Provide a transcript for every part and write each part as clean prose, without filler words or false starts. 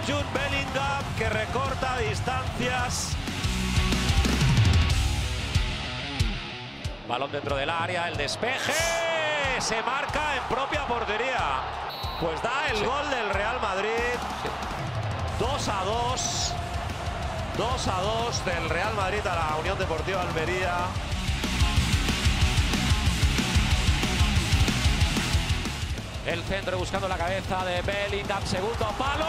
Jude Bellingham, que recorta distancias. Balón dentro del área, el despeje. Se marca en propia portería. Pues da el gol del Real Madrid. 2-2. 2-2 del Real Madrid a la Unión Deportiva Almería. El centro buscando la cabeza de Bellingham, segundo palo.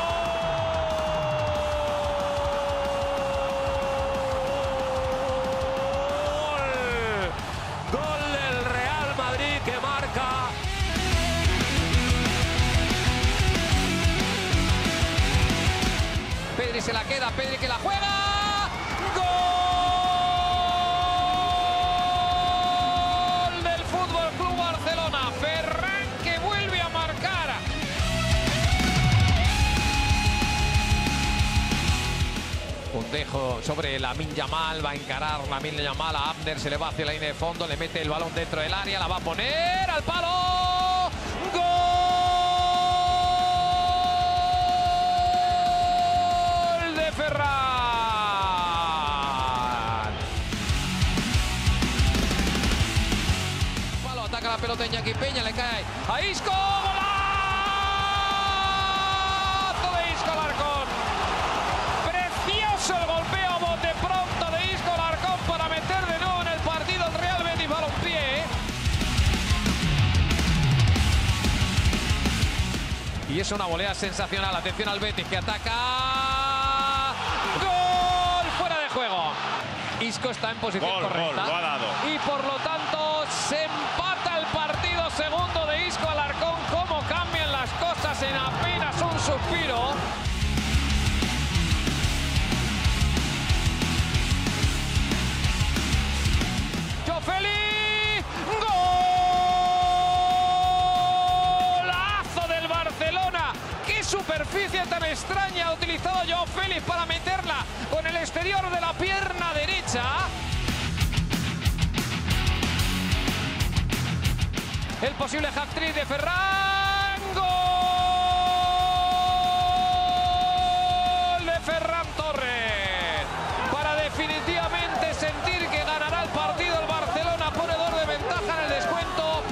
Gol del Real Madrid que marca. Pedri se la queda, Pedri que la juega. ¡Gol del Fútbol Club Barcelona! Ferran que vuelve a marcar. Puntejo sobre Lamine Yamal, va a encarar Lamine Yamal a Abner, se le va hacia la línea de fondo, le mete el balón dentro del área, la va a poner al palo. ¡Gol de Ferran! Palo, ataca la pelota Iñaki Peña, le cae a Isco. ¡Golazo de Isco Alarcón! El golpeo a bote pronto de Isco Alarcón para meter de nuevo en el partido el Real Betis Balompié. Y es una volea sensacional. Atención al Betis que ataca. ¡Gol! Fuera de juego. Isco está en posición correcta. Lo ha dado. Y por lo tanto se empata el partido. Segundo de Isco Alarcón. Cómo cambian las cosas en apenas un suspiro. Feliz, golazo del Barcelona. Qué superficie tan extraña ha utilizado Joao Félix para meterla con el exterior de la pierna derecha. El posible hat-trick de Ferran. Gol de Ferran Torres para definitivamente sentir que ganará el partido el Barcelona. Pone 2 de ventaja en el descuento.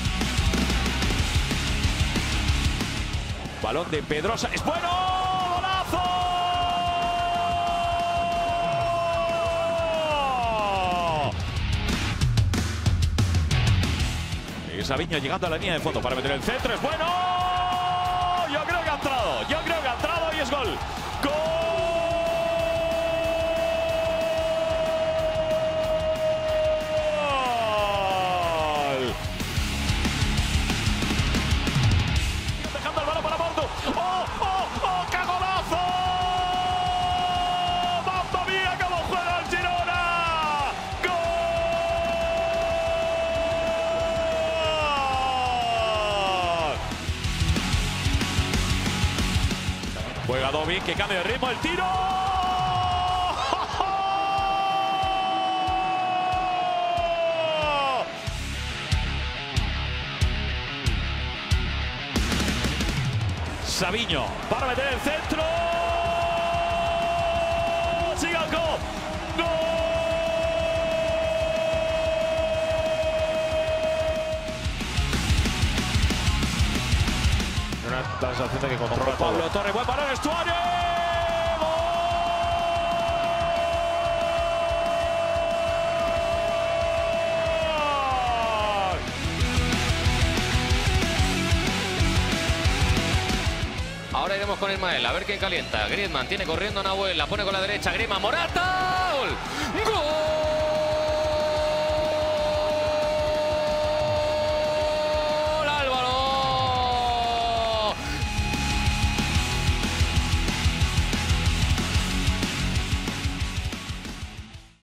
Balón de Pedrosa. ¡Es bueno! ¡Golazo! Y Savinho llegando a la línea de fondo para meter el centro. ¡Es bueno! Yo creo que ha entrado. Yo creo que ha entrado y es gol. ¡Gol! Juega Dovi, que cambia de ritmo, el tiro. Savinho para meter el centro. Sigue el gol. Una sensación de que controla Pablo Torre, buen balón, Estuani. Ahora iremos con Ismael, a ver quién calienta. Griezmann tiene corriendo a Nahuel, la pone con la derecha, Griezmann, Morata. ¡Gol! ¡Gol!